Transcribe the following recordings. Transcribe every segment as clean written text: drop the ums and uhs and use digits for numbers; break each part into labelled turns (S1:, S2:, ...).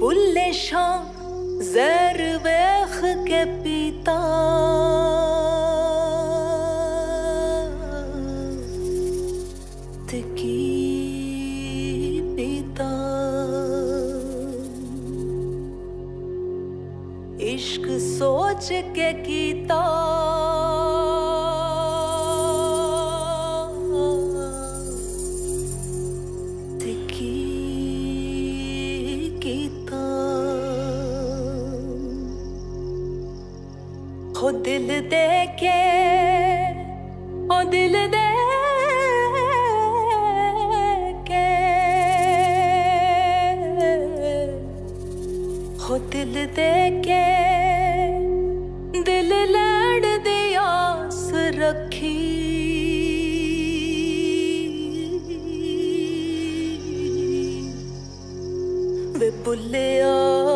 S1: बुल्ले शां जहर वेख के पीता ते की पीता इश्क सोच के कीता ते की कीता हो दिल दे के ओ दिल दे के हो दिल दे के दिल लड़ दी आस रखी वे बुल्लिया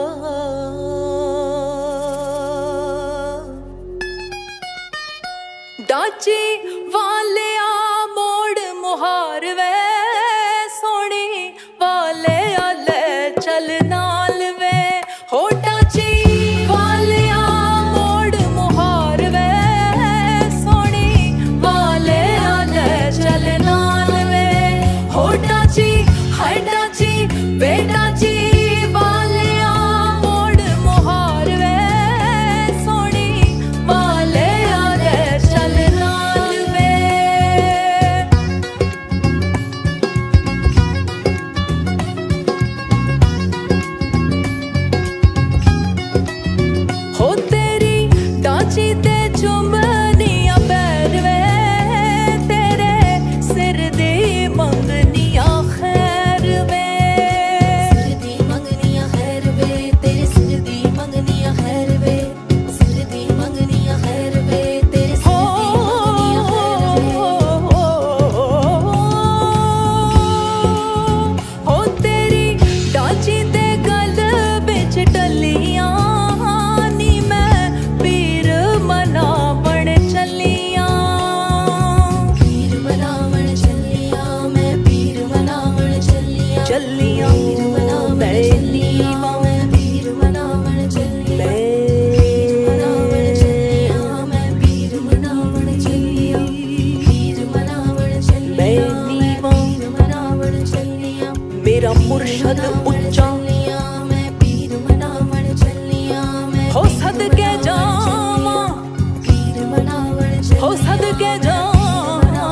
S1: डाची वालिया मोड़ मुहार वे सोनी वालिया ले चल नाल वे हो डाची वालिया मोड़ मुहार वे सोनी वालिया ले चल नाल वे हो डाची हाय डाची वे डाची मुर्शद उच्चा हो सदके जामा हो सदके जामा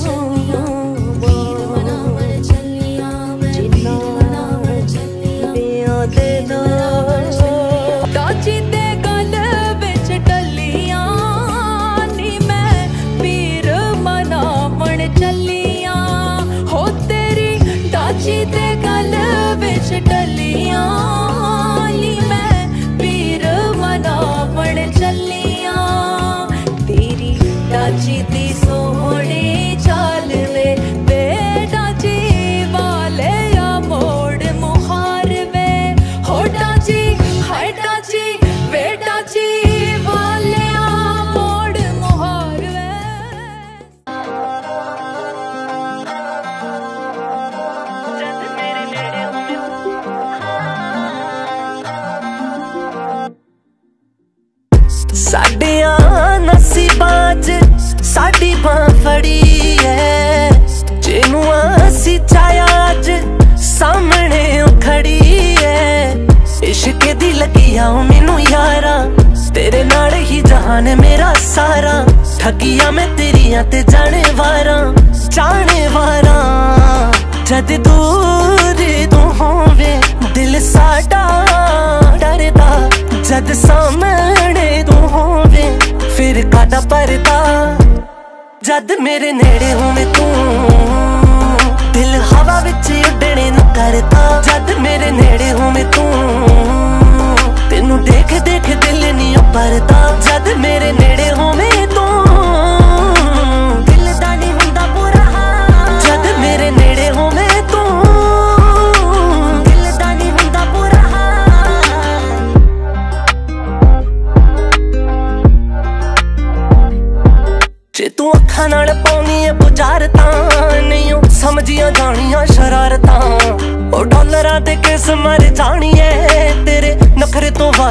S1: डाची ते गल बिच टलियां नी मैं पीर मनावण चलियां हो तेरी डाची ते गल बिच टलियां नी मैं पीर मनावण चलियां तेरी डाची दी सोहनी चाल वे डाची वाले या मोड़ मुहार वे हो डाची हाय डाची वे डाची वाले या मोड़ मुहार वे
S2: साडिया नसीबां च साडी बां फड़ी है जिनू असी चाया अज सामने खड़ी है इश्क दी लगिया मैनू यारा तेरे नाल ही जहान मेरा सारा ठगिया मैं तेरिया ते जाने वारा जद दूर तू होवे दिल साडा डरदा जद सामने तू होवे फिर कादा परदा जद मेरे नेड़े होवे तू दिल हवा विच उड़ने नू करदा जद मेरे नेड़े होवे तू तेनू देख देख दिल नी भरदा जद मेरे नेड़े होवे तू दिल दा नी हुंदा बुरा जद मेरे नेड़े होवे तू दिल दा नी हुंदा बुरा जे तू अखां नाल पाउनी है बुझारतां नहीं समझिया जानिया शरारतां ओ डॉलरां ते किस मर जानी है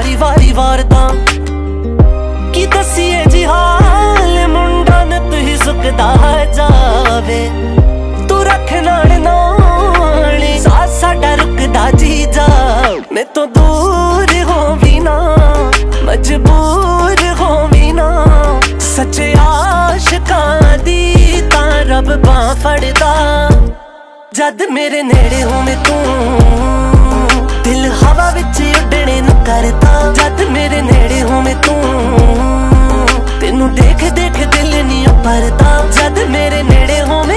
S2: वारी वारी वारदा की दसीए जी हाल मुंडा न तुही सुकदा जावे तू रख नाल नाली साथ साडा रुकदा जी जा मैं तो दूर होवी ना मजबूर होवी ना सच्चे आशिकां दी तां रब बां फड़दा जद मेरे नेड़े होवे तू दिल हवा विच उड़ने नूं करदा जद मेरे नेड़े होवे तू तेनू देख देख दिल नहीं भरदा जद मेरे नेड़े होवे